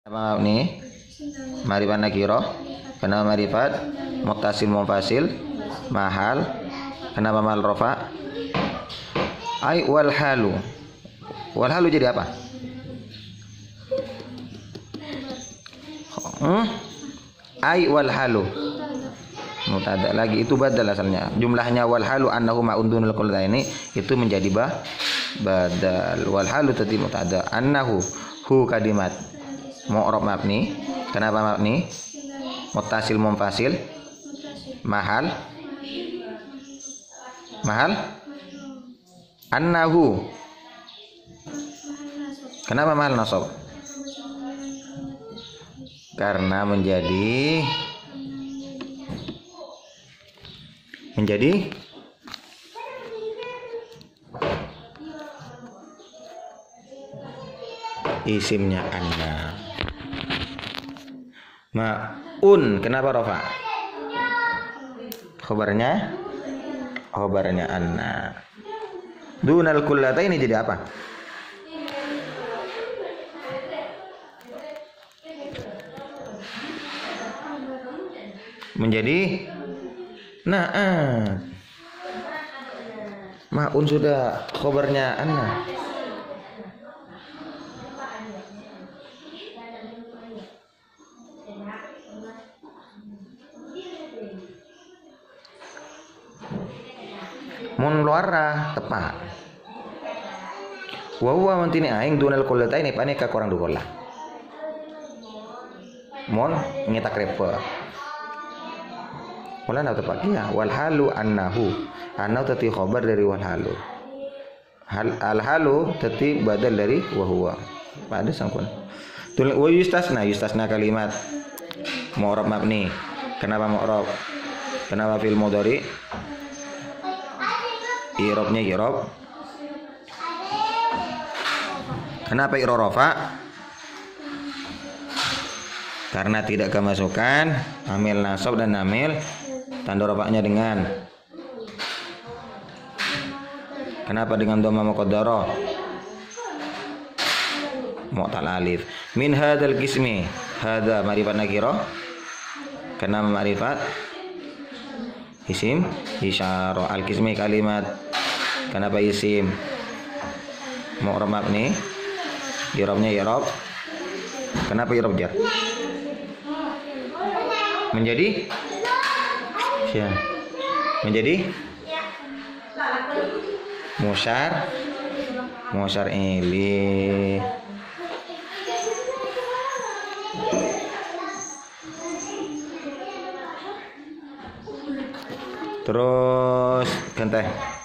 Apa nih? Ma'rifat nakirah. Kenapa ma'rifat? Muttasil munfasil. Mahal. Kenapa mahal rafa? Ai wal halu. Wal halu jadi apa? Ai wal halu. Mutada lagi itu badal asalnya. Jumlahnya wal halu annahu ma'undunul kullataini itu menjadi badal. Wal halu tadi mutada. Annahu hu kalimat mu'rab mabni. Kenapa mabni? Muttasil munfasil. Mahal. Annahu. Kenapa mahal nasab? Karena menjadi isimnya anna. Ma'un kenapa rafa? Khobarnya anna. Dunal kullata ini jadi apa? Menjadi na'at. Ma'un sudah khobarnya anna. Mun luara tepat. Wa huwa mantini aing dunal kullataini pane ka kurang dukola. Mon ngetak repe. Wala na tepat ya wal halu annahu. Annahu tati khabar dari wal halu. Al halu tati badal dari wa huwa. Pada sangkun. Tul wa yustasna kalimat mu'rab mabni. Kenapa mu'rab? Kenapa fil mudhari? I'rabnya i'rab. Kenapa i'rab rafa? Karena tidak kemasukan amil nasab dan amil tanda rafa'nya dengan. Kenapa dengan dhamma muqaddarah? Mu'tal alif. Min hadzal qismi. Hadza ma'rifat nakirah. Kenapa ma'rifat? Isim isyarah al-qismi kalimat. Kenapa isim? Mu'rab mabni. I'rabnya i'rab. Kenapa i'rab jar? Menjadi musyar ilih. Terus ganteng.